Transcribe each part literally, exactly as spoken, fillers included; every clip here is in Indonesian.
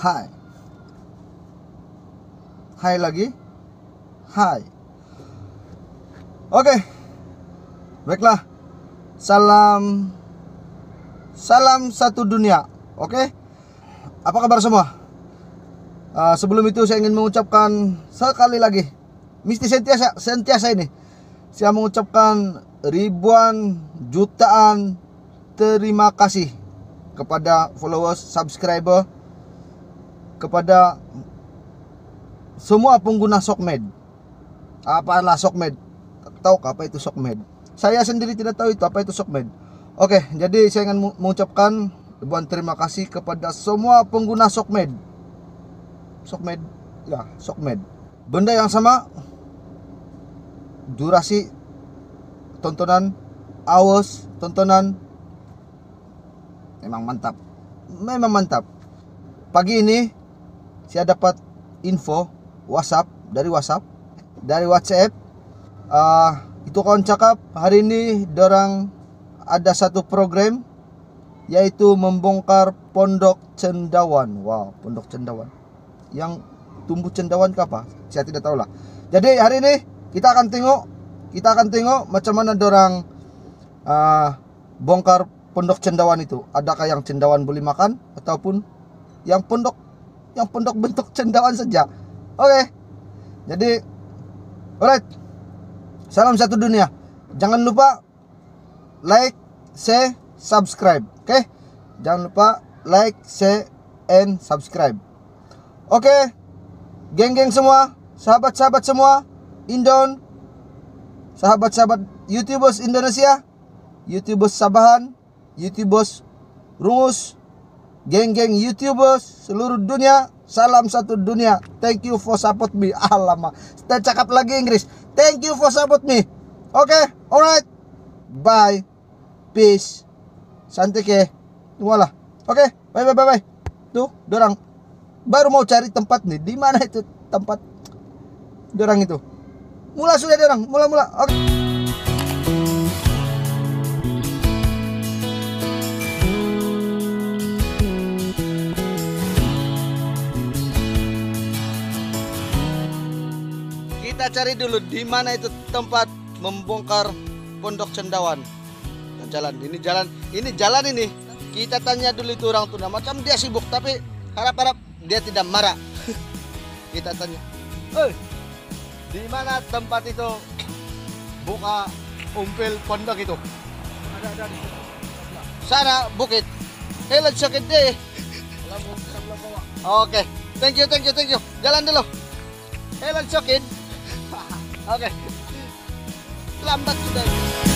Hai. Hai lagi. Hai. Oke. Baiklah. Salam Salam satu dunia. Oke. Apa kabar semua? Uh, sebelum itu saya ingin mengucapkan sekali lagi, mesti sentiasa sentiasa ini saya mengucapkan ribuan jutaan terima kasih kepada followers, subscriber, kepada semua pengguna Sokmed. Apalah Sokmed? Tahu apa itu Sokmed? Saya sendiri tidak tahu itu apa itu Sokmed. Oke, jadi saya ingin mengucapkan ribuan terima kasih kepada semua pengguna Sokmed. Sokmed, ya Sokmed. Benda yang sama, durasi tontonan, hours tontonan, memang mantap, memang mantap. Pagi ini saya dapat info WhatsApp dari WhatsApp dari WhatsApp. Uh, itu kawan cakap hari ini dorang ada satu program yaitu membongkar pondok cendawan. Wow, pondok cendawan. Yang tumbuh cendawan ke apa? Saya tidak tahu lah. Jadi hari ini kita akan tengok, kita akan tengok macam mana dorang uh, bongkar pondok cendawan itu. Adakah yang cendawan boleh makan ataupun yang pondok yang pondok bentuk cendawan saja. Oke. Okay. Jadi alright. Salam satu dunia. Jangan lupa like, share, subscribe. Oke? Okay? Jangan lupa like, share, and subscribe. Oke. Okay. Geng-geng semua, sahabat-sahabat semua, Indon, sahabat-sahabat YouTubers Indonesia, YouTubers Sabahan, YouTubers Rungus, geng-geng YouTubers seluruh dunia, salam satu dunia. Thank you for support me. Alamak, saya cakap lagi Inggris. Thank you for support me. Oke, okay, alright. Bye. Peace. Santai ke. Walah. Oke, okay, bye bye bye bye. Tuh, dorang baru mau cari tempat nih. Di mana itu tempat dorang itu? Mula sudah dorang, mula-mula. Oke. Okay. Kita cari dulu di mana itu tempat membongkar pondok cendawan. Jalan ini jalan ini jalan ini. Kita tanya dulu itu orang tuna. Macam dia sibuk tapi harap-harap dia tidak marah. Kita tanya. Eh, di mana tempat itu buka umpil pondok itu? Ada ada di sana bukit. Hey, let's check it deh. Oke, okay. Thank you, thank you, thank you. Jalan dulu. Hey, let's check it. Oke, okay. Lambat sudah.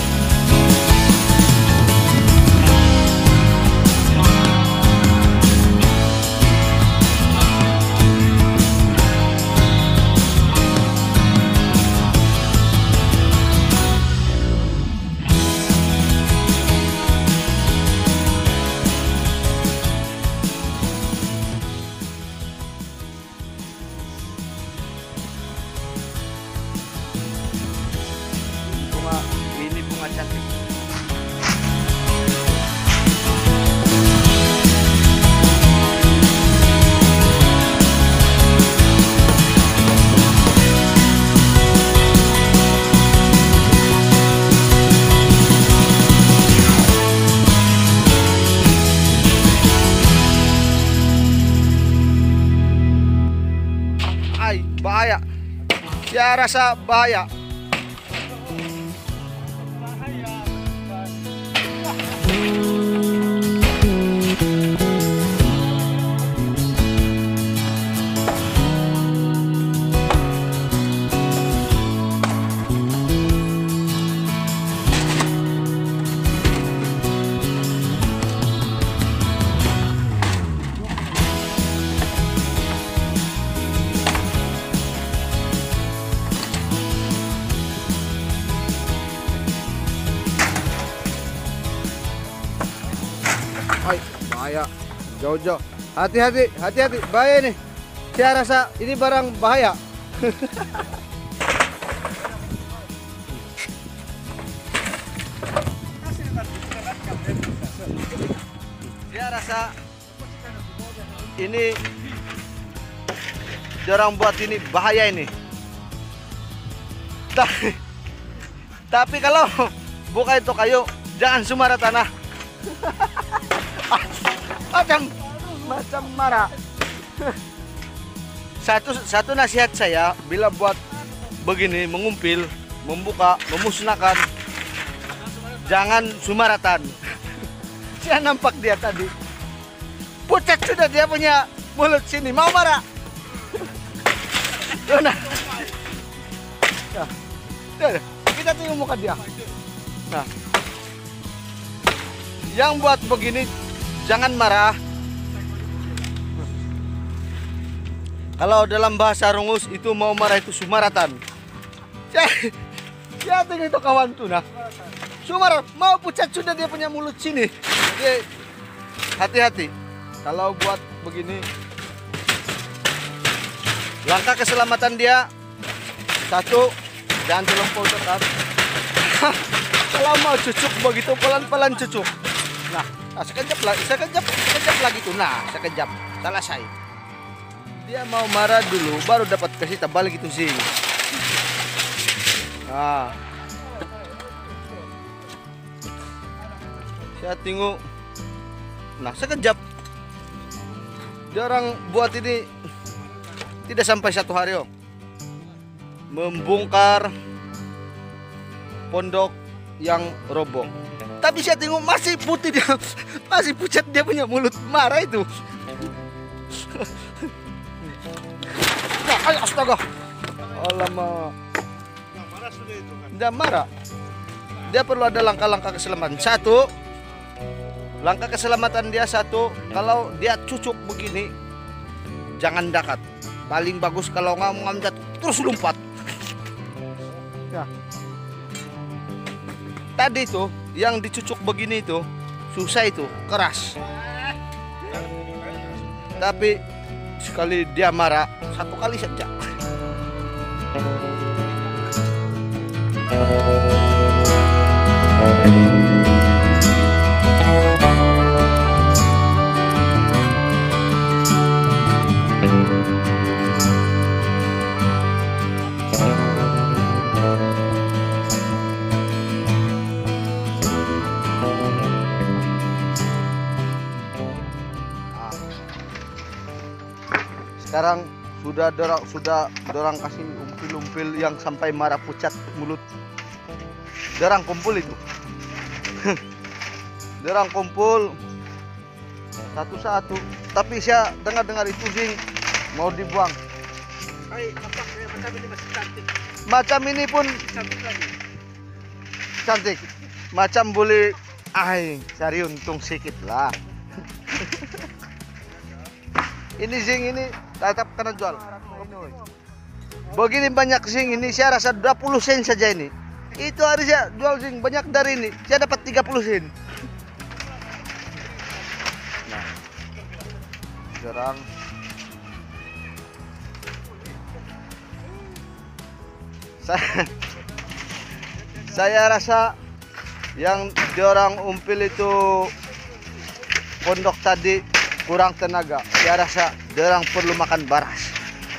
Ini bunga cantik. Ay, bahaya. Saya rasa bahaya. Hai, bahaya. Jauh-jauh. Hati-hati, hati-hati. Bahaya ini. Saya rasa ini barang bahaya. Saya rasa ini orang buat ini bahaya ini. Tapi, tapi kalau buka itu kayu, jangan sumara tanah. macam macam marah. Satu satu nasihat saya bila buat begini mengumpil, membuka, memusnahkan, jangan sumaratan. Saya nampak dia tadi. Pucat sudah dia punya mulut sini, mau marah. Nah, nah, kita tengok muka dia. Nah, yang buat begini jangan marah. Kalau dalam bahasa rungus itu mau marah itu sumaratan. Saya, saya tengok itu kawan tuh nah. Sumar mau pucat sudah dia punya mulut sini. Jadi hati-hati. Kalau buat begini, langkah keselamatan dia satu, jangan terlampau dekat. Kalau mau cucuk begitu pelan-pelan cucuk. Nah, nah sekejap lagi, sekejap, sekejap lagi tuh. Nah, sekejap, selesai. Dia mau marah dulu, baru dapat kasih balik itu sih. Nah, saya tengok. Nah, sekejap. Dia orang buat ini tidak sampai satu hari om, membongkar pondok yang roboh. Tapi saya tengok masih putih dia, masih pucat dia punya mulut marah itu. Nah, ayo astaga. Alamak. Dia marah. Dia perlu ada langkah-langkah keselamatan. Satu, langkah keselamatan dia satu, kalau dia cucuk begini, jangan dekat. Paling bagus kalau nggak mau ngamcat, terus lompat. Ya. Tadi itu yang dicucuk begini itu susah itu, keras. Tapi sekali dia marah, satu kali saja. Sekarang sudah dorang sudah dorang kasih umpil-umpil yang sampai marah pucat mulut. Dorang kumpul itu. Dorang kumpul satu-satu. Tapi saya dengar-dengar itu sing mau dibuang. Hai, nampak ya, macam ini masih cantik. Macam ini pun Cantik lagi. cantik. Macam boleh ai cari untung sedikit lah. Ini zing ini tetap kena jual. Begini banyak zing ini saya rasa dua puluh sen saja ini. Itu hari saya jual zing banyak dari ini. Saya dapat tiga puluh sen. Nah. Sekarang saya saya rasa yang diorang umpil itu pondok tadi kurang tenaga. Saya rasa diorang perlu makan baras.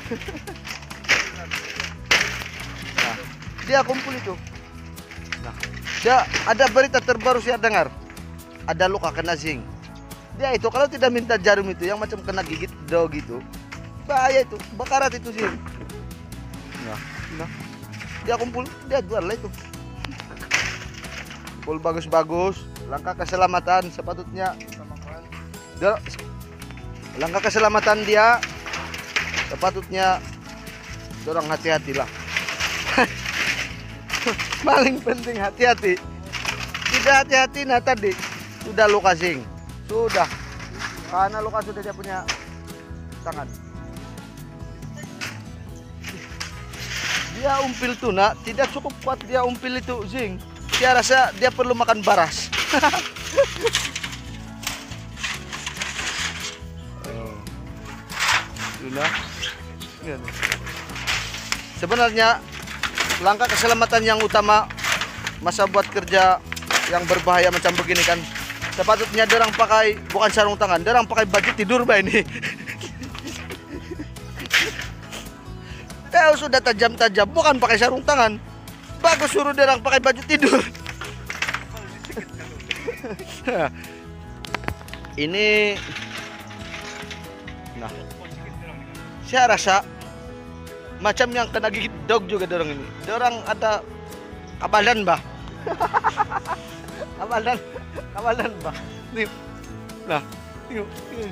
Nah, dia kumpul itu. Nah, dia ada berita terbaru saya dengar. Ada luka kena zing. Dia itu kalau tidak minta jarum itu yang macam kena gigit dog gitu. Bahaya itu, bakarat itu sih. Nah, nah. Dia kumpul, dia jual lah itu. Kumpul bagus-bagus, langkah keselamatan sepatutnya. Dia, langkah keselamatan dia sepatutnya dorang hati-hatilah. Paling penting hati-hati. Tidak hati-hati nah tadi sudah luka zing. Sudah. Karena luka sudah dia punya tangan. Dia umpil tuna, tidak cukup kuat dia umpil itu zing. Saya rasa dia perlu makan baras. Sudah. Sebenarnya langkah keselamatan yang utama masa buat kerja yang berbahaya macam begini kan, sepatutnya dorang pakai bukan sarung tangan, dorang pakai baju tidur bah ini. Kau sudah tajam-tajam, bukan pakai sarung tangan. Bagus suruh dia orang pakai baju tidur. Ini, nah, saya rasa macam yang kena gigit dog juga dorong ini. Dorong ada kabalan bah. kabalan, kabalan bah. Nih, nah, nih, nih.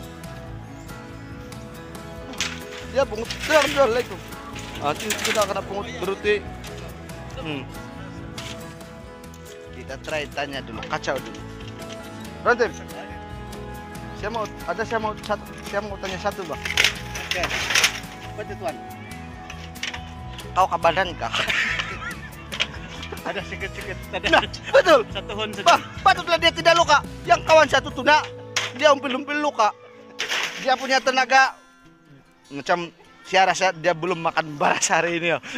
Dia pungut, dorong dorong lagi. Ah, kita kena pungut beruti. Hmm. Kita try tanya dulu, kacau dulu. Rantim, saya mau ada saya mau satu, saya mau tanya satu bang. Oke. Apa itu tuan? Kau kabalan kah? Ada sikit-sikit. Ada Nah, betul. satu hon saja. Bang, patutlah dia tidak luka. Yang kawan satu tuna, dia umpil-umpil luka. Dia punya tenaga macam saya rasa dia belum makan baras hari ini ya.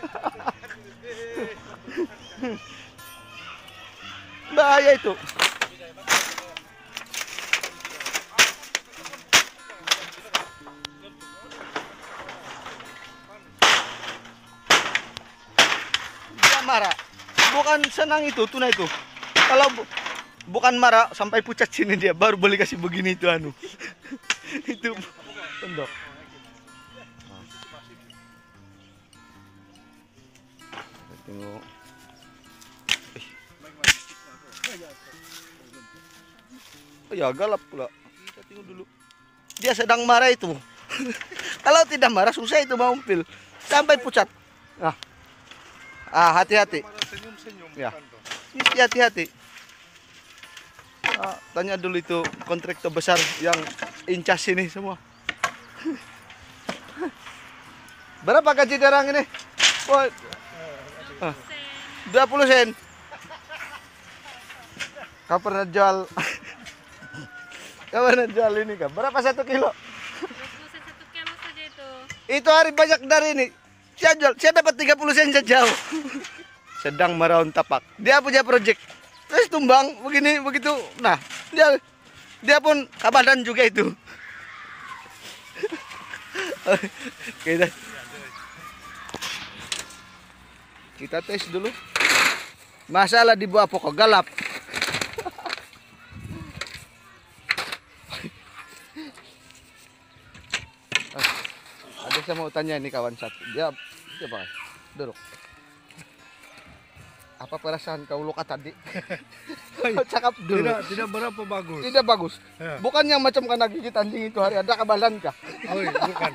Bahaya itu. Dia marah. Bukan senang itu, tuna itu. Kalau bu bukan marah sampai pucat sini dia baru boleh kasih begini itu anu. Itu pendok. Tengok. Oh ya galap pula. Kita tengok dulu. Dia sedang marah itu. Kalau tidak marah susah itu mau umpil. Sampai pucat. Nah. Ah, hati-hati. Ya. Ini hati-hati. Ah, tanya dulu itu kontraktor besar yang incas ini semua. Berapa gaji derang ini? Oh, ah, dua puluh sen. Kau pernah jual? Kau pernah jual ini kan? Berapa satu kilo? Satu kilo saja itu. Itu hari banyak dari ini. Saya jual, saya dapat tiga puluh sen saja. Sedang meraun tapak. Dia punya project. Terus tumbang begini begitu. Nah, dia dia pun kabadan juga itu. Kita kita tes dulu. Masalah di bawah pokok galap. Ada saya mau tanya ini kawan satu. Dia coba duduk. Apa perasaan kau luka tadi? Kau cakap dulu. Tidak, tidak berapa bagus. Tidak bagus. Ya. Bukan yang macam kena gigit anjing itu hari ada kabalan kah? Oh, bukan.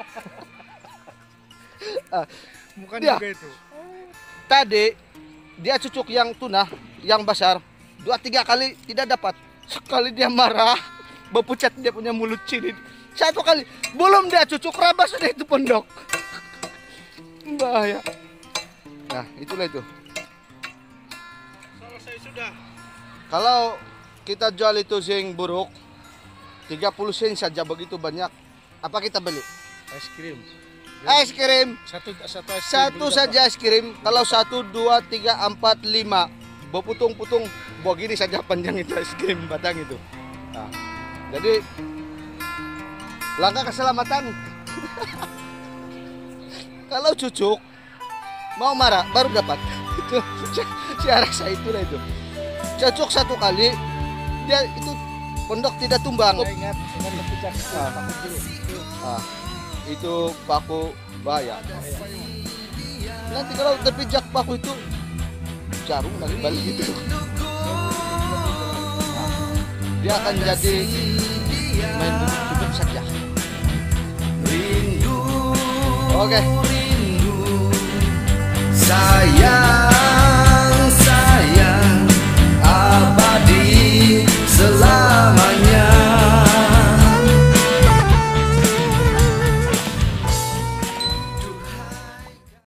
Ah, Bukan dia. juga itu. Tadi dia cucuk yang tuna, yang besar, dua tiga kali tidak dapat. Sekali dia marah, berpucat dia punya mulut sini. Satu kali, belum dia cucuk rabas sudah itu pondok. Bahaya. Nah, itulah itu. Selesai sudah. Kalau kita jual itu sing buruk, tiga puluh sen saja begitu banyak. Apa kita beli? Es krim. Es krim. Satu satu es krim Satu beli saja es krim. Kalau satu, dua, tiga, empat, lima, berputung-putung, begini saja panjang itu es krim batang itu. Nah, jadi langkah keselamatan. Kalau cucuk mau marah baru dapat. Itu saya rasa itulah itu. Cucuk satu kali dia itu pondok tidak tumbang. Saya ingat ingat berpijak. Ah. Pakai dulu. Ah, itu paku bahaya. Nanti kalau terpijak paku itu jarum lagi balik itu. Nah, dia akan jadi main duduk-duduk saja. Oke. Saya